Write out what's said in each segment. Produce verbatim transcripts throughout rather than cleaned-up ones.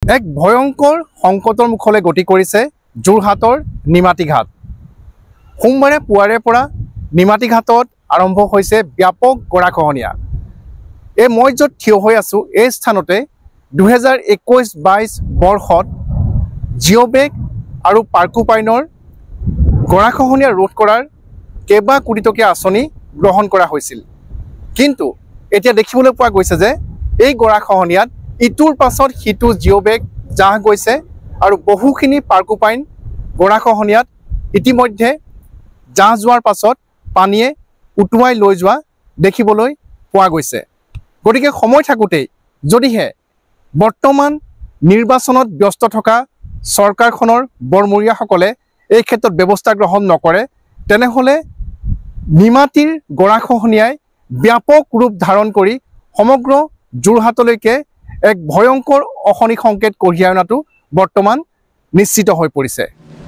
এক ভয়ংকৰ সংকটৰ মুখলৈ গতি কৰিছে যোৰহাটৰ নিমাতী ঘাট। সোমবাৰে পুৱাৰে পৰা নিমাতী ঘাটত আৰম্ভ হৈছে ব্যাপক গৰাখহনীয়া। এই মই য'ত থিয় হৈ আছোঁ এই স্থানতে দুহেজাৰ একৈছ বাইছ বৰ্ষত জিঅ'বেগ আৰু পাৰ্কোপাইনৰ গৰাখহনীয়া ৰোধ কৰাৰ কেইবা কোটি টকীয়া আঁচনি গ্ৰহণ কৰা হৈছিল। কিন্তু এতিয়া দেখিবলৈ পোৱা গৈছে যে এই গৰাখহনীয়াত ইটোৰ পাছত সিটো জিঅ'বেগ জাহ গৈছে আৰু বহুখিনি পাৰ্কোপাইন গৰাখহনীয়াত ইতিমধ্যে জাহ যোৱাৰ পাছত পানীয়ে উটুৱাই লৈ যোৱা দেখিবলৈ পোৱা গৈছে। গতিকে সময় থাকোঁতেই যদিহে বৰ্তমান নিৰ্বাচনত ব্যস্ত থকা চৰকাৰখনৰ বৰমূৰীয়াসকলে এই ক্ষেত্ৰত ব্যৱস্থা গ্ৰহণ নকৰে, তেনেহ'লে নিমাতীৰ গৰাখহনীয়াই ব্যাপক ৰূপ ধাৰণ কৰি সমগ্ৰ যোৰহাটলৈকে এক ভয়ংকৰ অশনি সংকেত কঢ়িয়াই অনাটো বৰ্তমান নিশ্চিত হৈ পৰিছে।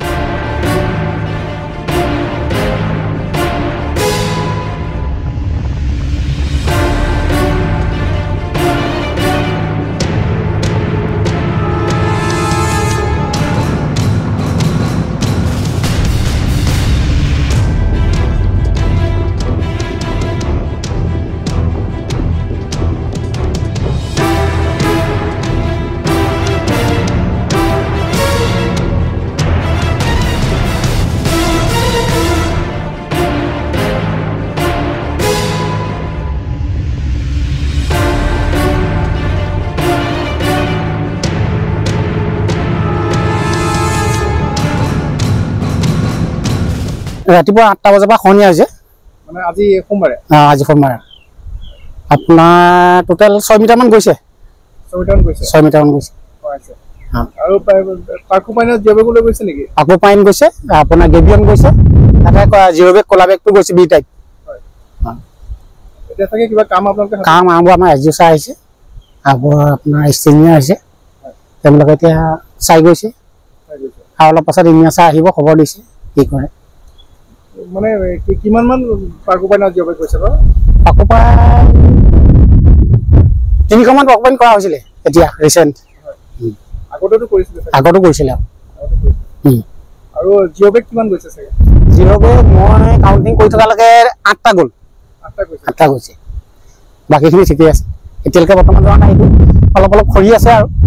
ৰাতিপুৱা আঠটা বজাৰ পৰা খহনীয়া হৈছে। মানে আজি সোমবাৰে আজি সোমবাৰে আপোনাৰ টোটেল ছয় মিটাৰমান গৈছে। ছয় মিটাৰমান গৈছে আৰু পাৰ্কোপাইনত জিঅ'বেগলৈ গৈছে নেকি? পাৰ্কোপাইন গৈছে, আপোনাৰ গেবিয়ন গৈছে, তাতে জিঅ'বেগ ক'লা বেগটো গৈছে বি টাইপ। এতিয়া চাগে কিবা কাম আপোনালোকে কাম আৰম্ভ আমাৰ এছ ডি অ' ছাৰ আহিছে, আকৌ আপোনাৰ ইঞ্জিনিয়াৰ আহিছে, তেওঁলোকে এতিয়া চাই গৈছে আৰু অলপ পাছত ইঞ্জিনিয়াৰ ছাৰ আহিব, খবৰ দিছে কি কৰে। মানে কিমান মান পাৰ্কোপাইনত জিঅ'বেগ গৈছে বাৰু? পাৰ্কোপাইন তিনিশমান পাৰ্কোপাইন কৰা হৈছিলে এতিয়া ৰিচেণ্ট। আগতেতো কৰিছিলে আগতো কৰিছিলে আৰু জিঅ'বেগ কিমান গৈছে চাগে? জিঅ'বেগ মই কাউণ্টিং কৰি থকালৈকে আঠটা গ'ল। আঠটা গৈছে আঠটা গৈছে বাকীখিনি ঠিকেই আছে। এতিয়ালৈকে বৰ্তমান যোৱা নাই, অলপ অলপ খৰি আছে আৰু